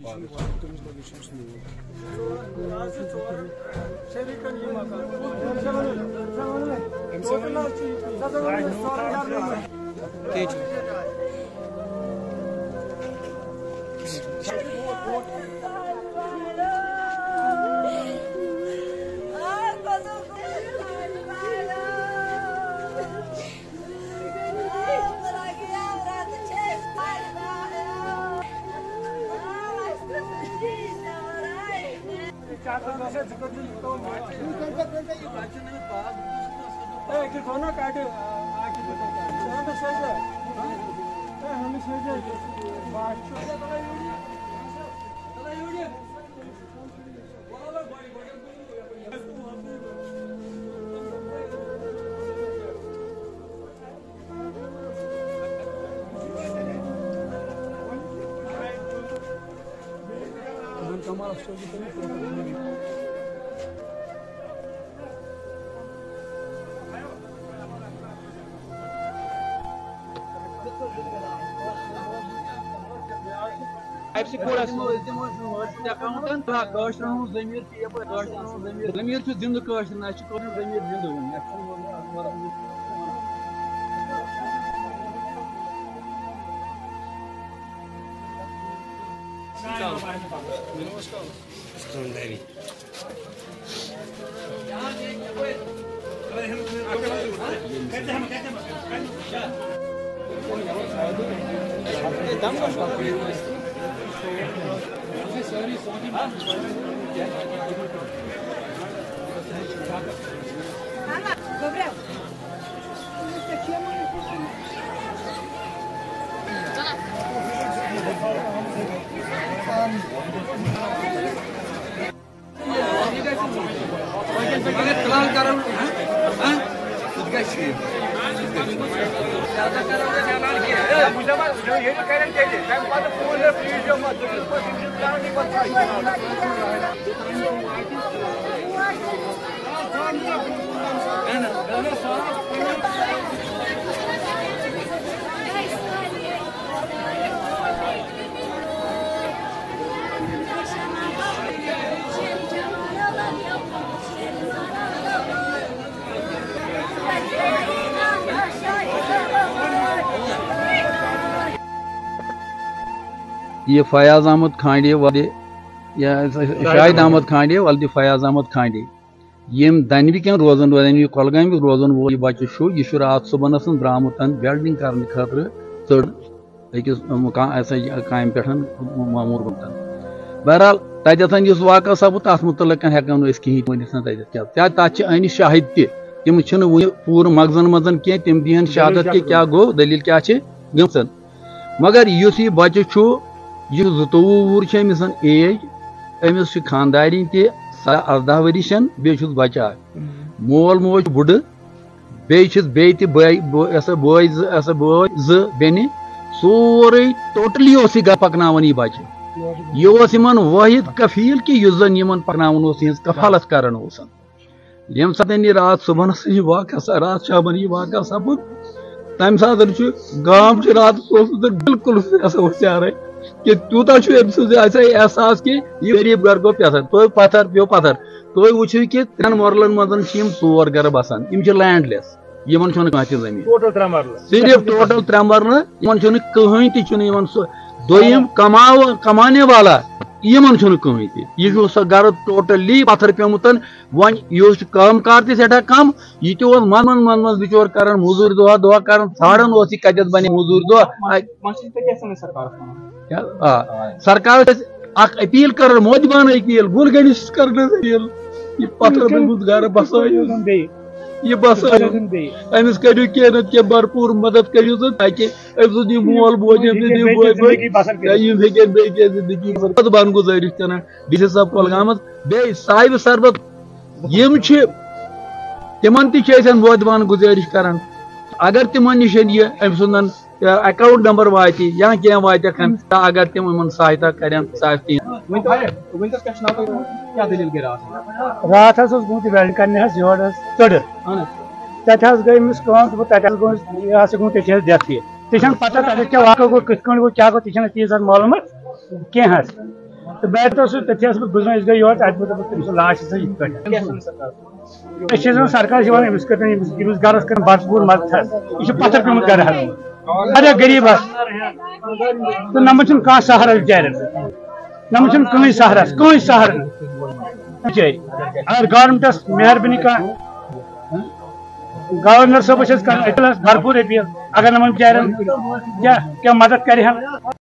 Gabriel. ये फयाज अहमद खांडे वाले या शाहिद अहमद खांडे वाले फयाज अहमद खांडे यम दनविकन रोजन दनवी कुलगाम रोजन वो बच्चे यह रात सुबह द्रामुत वेल्डिंग करने खतर चढ़ अकिस काम पे मामूर गुमतन बहरहाल तथन वाक़ सपद तथ मुतल हेको कह तथ अन शाहिद तम पूर मगजन मजन कह तम दीन शहादत के क्या गो दलील क्या गमसन मगर यह बच्चे यह 22 वुर अमिस एज अमिस खानदारी त 18 वरिशन बे बचा मोल मोज बुढ़ बे बोय ज बेन सोरे टोटली गर पकनावन यह बच्चे यह वाहिद कफील कि जन पकनावन कफालत करान यम सात रात सुबह वाक़ रात शामन यह वाक़ सपद तम सात गाम रात बिल्कुल चारे कि तूता एहसास कि यह गरीब घर गो तो पत्थर पे पत्थर तो वो कि 3 मरलन मज 4 गर बसान लैंडलेस इन जमीन सिर्फ टोटल 3 मरल इन कहें दोम कमाने वाला इन कहें यह गर टोटली पत्थर पेमुत वन यह कम कार सठा कम यह मन मन बिचोर कर मजूर दुआ दुआ कर ाड़न कत बने मजूर दुआ सरकार अपील कर मोदबान अपील गुलगनिश कर अपील यह पत्थर पेमुत गर बसा यह बस अमिस करू कह कह भरपूर मदद करू ताकि अमिस मोल बोझ जिंदगी बन गुजारिश कर डी साहब कुलगाम बे साहिब सरबत यम तिमन तोदबान गुजारिश कर अगर तिमन निश यह अम सुंदन अकाउंट नंबर वाति या क्या वात अगर तिम सहायता करें रात वेल्डिंग करने योर चढ़ तथ गई अमिस गो डेथ तथा पता क्या वाक़ गो कथ गो क्या गो तीज मालूम कह तो मैं तो तथ्य गुजर गई योर लाश सरकार गरस कर भरपूर मदद यह पत्थर पेमुत गर वारिया गरीब तो नमन कह सहारा बिचार नमन कहीं सहारा बिचार अगर गवर्नमेंटस मेहरबानी गवर्नर साहब भरपूर अपील अगर नमन बिचार क्या मदद कर